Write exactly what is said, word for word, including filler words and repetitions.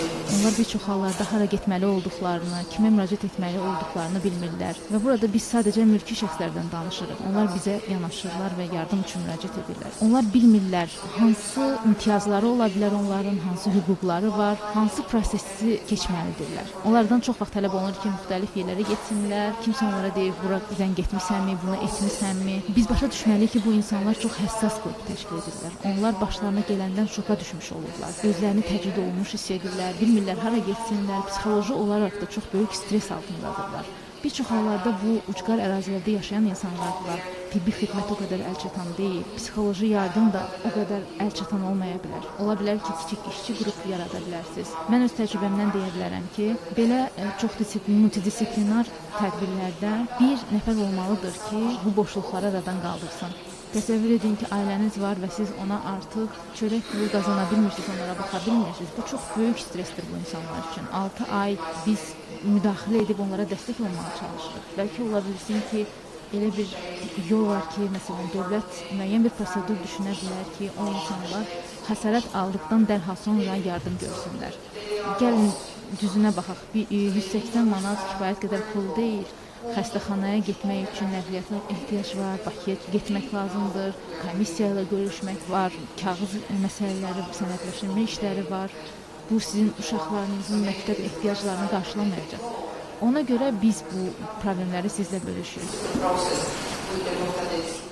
Onlar bir çox hallarda hara getməli olduqlarını, kimə müraciət etməli olduqlarını bilmirlər və burada biz sadəcə mülki şəxslərdən danışırıq. Onlar bizə yanaşırlar və yardım üçün müraciət edirlər. Onlar bilmirlər hansı imtiyazları ola bilər onların, hansı hüquqları var, hansı prosesi keçməlidirlər. Onlardan çox vaxt tələb olunur ki, müxtəlif yerlərə getsinlər. Kimsə onlara deyir, bura zəng etmisənmi, bunu etmisənmi? Biz başa düşməliyik ki, bu insanlar çox həssas qrup təşkil edirlər. Onlar başlarına gələndən şoka düşmüş olurlar. Özlərini təcrid olunmuş hiss edirlər, bilmirlər hara getsinlər, psixoloji olaraq da çox böyük stres altındadırlar. Bir çox hallarda bu ucqar ərazilərdə yaşayan insanlar var. Tibbi xidmət o qədər əlçatan deyil, psixoloji yardım da o qədər əlçatan olmaya bilər. Ola bilər ki, kiçik işçi qrup yarada bilərsiniz. Mən öz təcrübəmdən deyə bilərəm ki, belə çox disiplin, multidisiplinar tədbirlərdə bir nəfər olmalıdır ki, bu boşluqları aradan qaldırsın. Təsəvvür edin ki, ailəniz var və siz ona artıq çörək pulu qazana bilmirsiniz, onlara baxa bilmirsiniz. Bu çox böyük stresdir bu insanlar üçün. altı ay biz müdaxilə edib onlara dəstək olmağa çalışırıq. Bəlkə ola bilsin ki, elə bir yol var ki, məsələn, dövlət müəyyən bir prosedur düşünə bilər ki, o insanlar xəsarət aldıqdan dərhal sonra yardım görsünlər. Gəlin düzünə baxaq, yüz səksən manat kifayət qədər pul deyil. Xəstəxanaya getmək üçün nəqliyyata ehtiyac var, Bakıya getmək lazımdır, komissiya ilə görüşmək var, kağız məsələləri, sənədləşdirmə işləri var. Bu sizin uşaqlarınızın məktəb ehtiyaclarını qarşılamayacaq. Ona görə biz bu problemləri sizlə bölüşürük.